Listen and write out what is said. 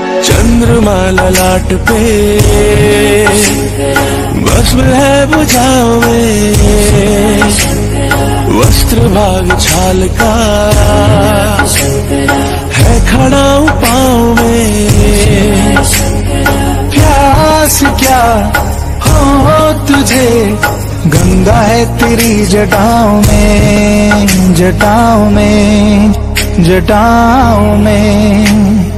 चंद्रमा ललाट पे भस्म है बुझाओ में, वस्त्र भाग छाल का है खड़ा पाँव में। प्यास क्या हो तुझे, गंगा है तेरी जटाओं में, जटाओं में, जटाओं में।